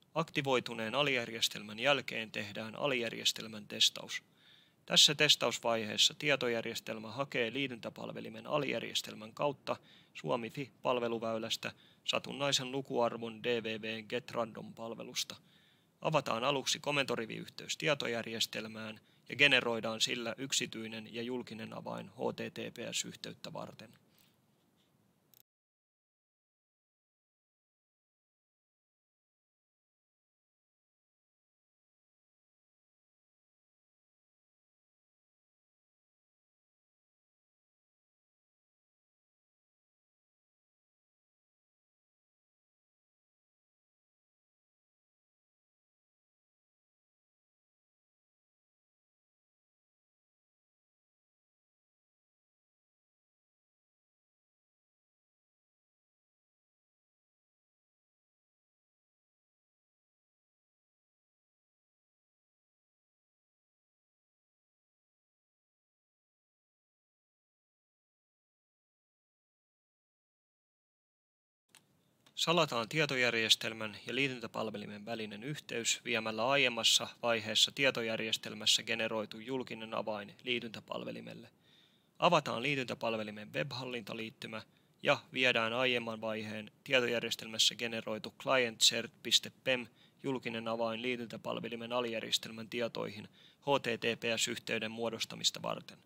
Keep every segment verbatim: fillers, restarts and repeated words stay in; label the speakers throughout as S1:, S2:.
S1: Aktivoituneen alijärjestelmän jälkeen tehdään alijärjestelmän testaus. Tässä testausvaiheessa tietojärjestelmä hakee liityntäpalvelimen alijärjestelmän kautta Suomi-Fi-palveluväylästä satunnaisen lukuarvon D V B:n GetRandom-palvelusta. Avataan aluksi komentoriviyhteys tietojärjestelmään ja generoidaan sillä yksityinen ja julkinen avain H T T P S-yhteyttä varten. Salataan tietojärjestelmän ja liityntäpalvelimen välinen yhteys viemällä aiemmassa vaiheessa tietojärjestelmässä generoitu julkinen avain liityntäpalvelimelle. Avataan liityntäpalvelimen web-hallintaliittymä ja viedään aiemman vaiheen tietojärjestelmässä generoitu client-cert.pem julkinen avain liityntäpalvelimen alijärjestelmän tietoihin H T T P S-yhteyden muodostamista varten.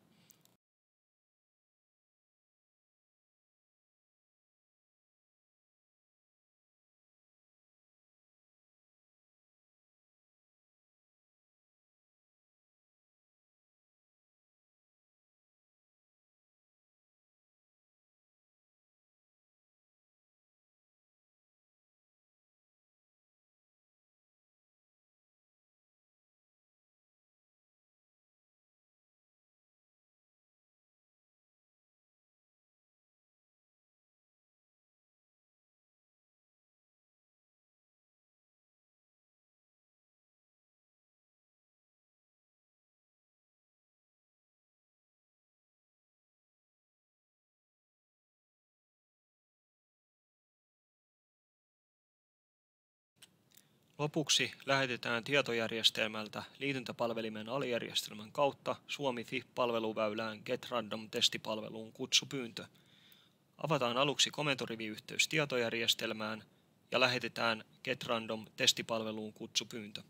S1: Lopuksi lähetetään tietojärjestelmältä liityntäpalvelimen alijärjestelmän kautta Suomi-Fi-palveluväylään GetRandom-testipalveluun kutsupyyntö. Avataan aluksi komentoriviyhteys tietojärjestelmään ja lähetetään GetRandom-testipalveluun kutsupyyntö.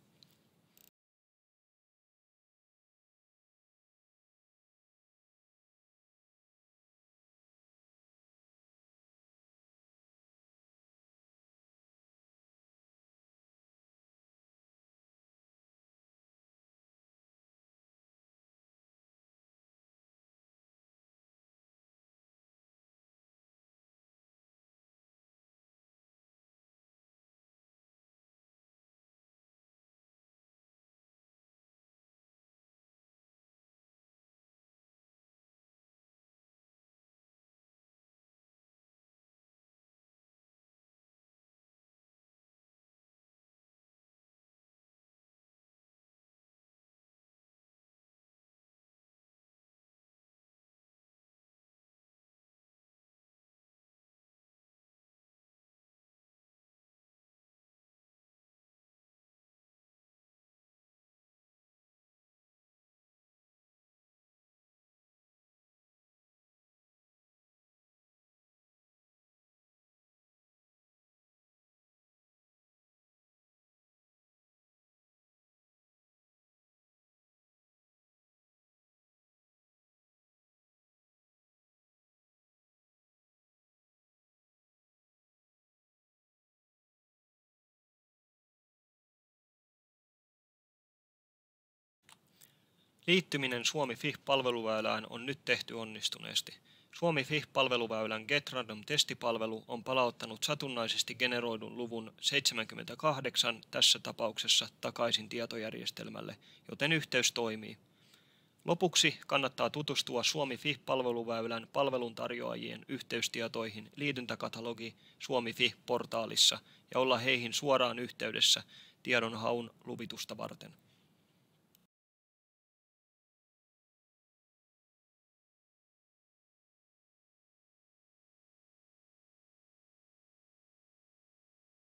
S1: Liittyminen Suomi-Fi-palveluväylään on nyt tehty onnistuneesti. Suomi-Fi-palveluväylän GetRandom-testipalvelu on palauttanut satunnaisesti generoidun luvun seitsemänkymmentäkahdeksan tässä tapauksessa takaisin tietojärjestelmälle, joten yhteys toimii. Lopuksi kannattaa tutustua Suomi-Fi-palveluväylän palveluntarjoajien yhteystietoihin liityntäkatalogi Suomi-Fi-portaalissa ja olla heihin suoraan yhteydessä tiedonhaun luvitusta varten.